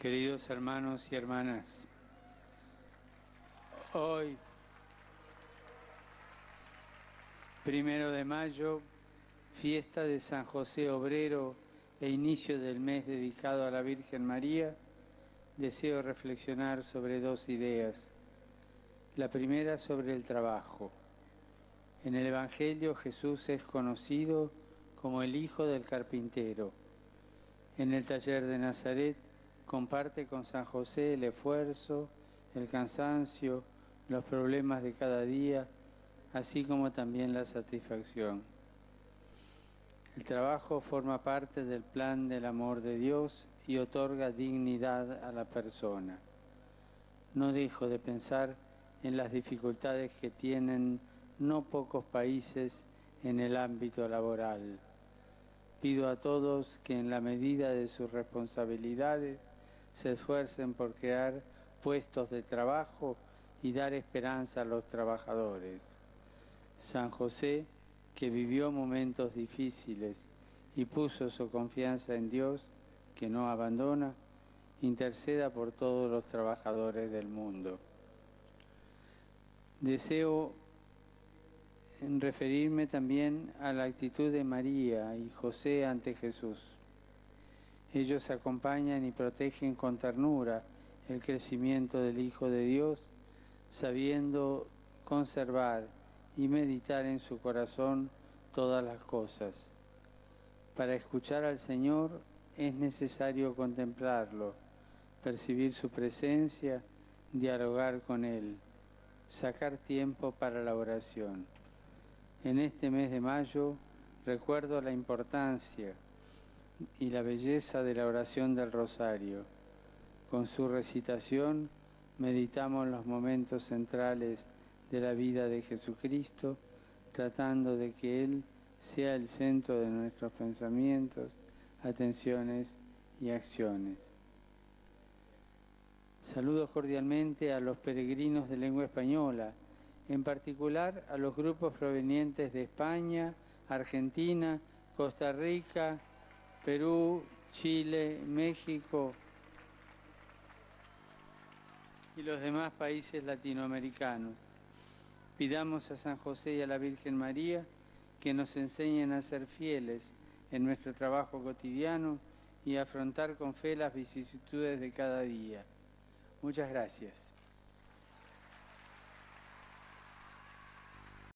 Queridos hermanos y hermanas, hoy, 1 de mayo, fiesta de San José Obrero e inicio del mes dedicado a la Virgen María, deseo reflexionar sobre dos ideas. La primera sobre el trabajo. En el Evangelio Jesús es conocido como el Hijo del Carpintero. En el taller de Nazaret comparte con San José el esfuerzo, el cansancio, los problemas de cada día, así como también la satisfacción. El trabajo forma parte del plan del amor de Dios y otorga dignidad a la persona. No dejo de pensar en las dificultades que tienen no pocos países en el ámbito laboral. Pido a todos que en la medida de sus responsabilidades se esfuercen por crear puestos de trabajo y dar esperanza a los trabajadores. San José, que vivió momentos difíciles y puso su confianza en Dios, que no abandona, interceda por todos los trabajadores del mundo. Deseo referirme también a la actitud de María y José ante Jesús. Ellos acompañan y protegen con ternura el crecimiento del Hijo de Dios, sabiendo conservar y meditar en su corazón todas las cosas. Para escuchar al Señor es necesario contemplarlo, percibir su presencia, dialogar con Él, sacar tiempo para la oración. En este mes de mayo recuerdo la importancia y la belleza de la oración del Rosario. Con su recitación meditamos los momentos centrales de la vida de Jesucristo, tratando de que Él sea el centro de nuestros pensamientos, atenciones y acciones. Saludo cordialmente a los peregrinos de lengua española, en particular a los grupos provenientes de España, Argentina, Costa Rica, Perú, Chile, México y los demás países latinoamericanos. Pidamos a San José y a la Virgen María que nos enseñen a ser fieles en nuestro trabajo cotidiano y a afrontar con fe las vicisitudes de cada día. Muchas gracias.